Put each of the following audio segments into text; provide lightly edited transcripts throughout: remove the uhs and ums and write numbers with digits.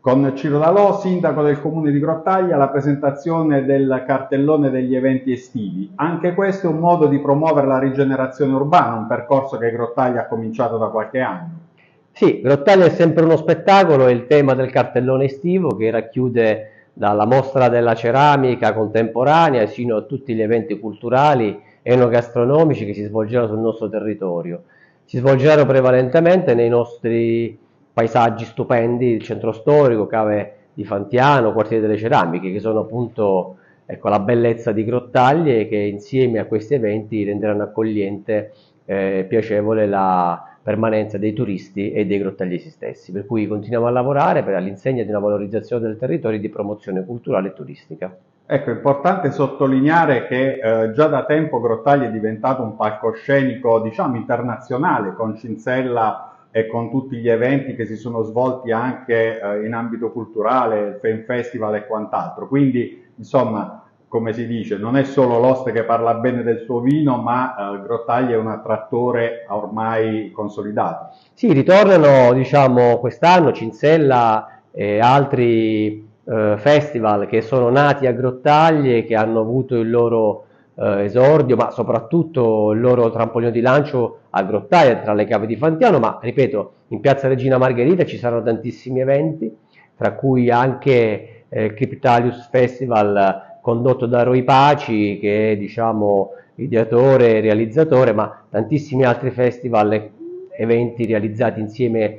Con Ciro Dalò, sindaco del comune di Grottaglia, la presentazione del cartellone degli eventi estivi. Anche questo è un modo di promuovere la rigenerazione urbana, un percorso che Grottaglia ha cominciato da qualche anno. Sì, Grottaglia è sempre uno spettacolo, è il tema del cartellone estivo che racchiude dalla mostra della ceramica contemporanea sino a tutti gli eventi culturali e enogastronomici che si svolgeranno sul nostro territorio. Si svolgeranno prevalentemente nei nostri paesaggi stupendi, il centro storico, Cave di Fantiano, Quartiere delle Ceramiche, che sono appunto, ecco, la bellezza di Grottaglie e che insieme a questi eventi renderanno accogliente e piacevole la permanenza dei turisti e dei grottagliesi stessi, per cui continuiamo a lavorare all'insegna di una valorizzazione del territorio e di promozione culturale e turistica. Ecco, è importante sottolineare che già da tempo Grottaglia è diventato un palcoscenico, diciamo, internazionale, con Cinzella e con tutti gli eventi che si sono svolti anche in ambito culturale, Film Festival e quant'altro. Quindi, insomma, come si dice, non è solo l'oste che parla bene del suo vino, ma Grottaglia è un attrattore ormai consolidato. Sì, ritornano, diciamo, quest'anno Cinsella e altri festival che sono nati a Grottaglie, che hanno avuto il loro esordio, ma soprattutto il loro trampolino di lancio a Grottaglie, tra le cave di Fantiano, ma ripeto, in Piazza Regina Margherita ci saranno tantissimi eventi, tra cui anche il Cryptalius Festival condotto da Roy Paci, che è, diciamo, ideatore e realizzatore, ma tantissimi altri festival e eventi realizzati insieme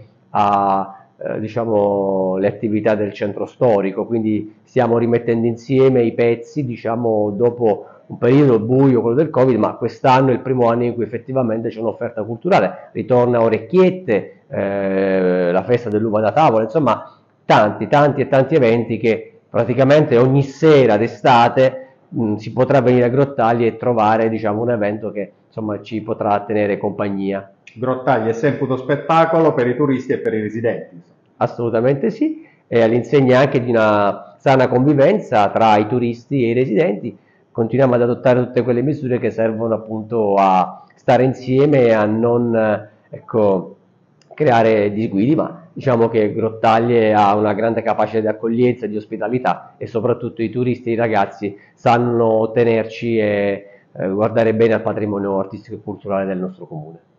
a diciamo, le attività del centro storico, quindi stiamo rimettendo insieme i pezzi, diciamo, dopo un periodo buio, quello del Covid, ma quest'anno è il primo anno in cui effettivamente c'è un'offerta culturale, ritorna Orecchiette, la festa dell'uva da tavola, insomma tanti e tanti eventi che praticamente ogni sera d'estate si potrà venire a Grottaglie e trovare, diciamo, un evento che insomma ci potrà tenere compagnia. Grottaglia è sempre uno spettacolo per i turisti e per i residenti. Assolutamente sì, e all'insegna anche di una sana convivenza tra i turisti e i residenti, continuiamo ad adottare tutte quelle misure che servono appunto a stare insieme e a non ecco, creare disguidi, ma diciamo che Grottaglie ha una grande capacità di accoglienza, di ospitalità e soprattutto i turisti e i ragazzi sanno tenerci e guardare bene al patrimonio artistico e culturale del nostro comune.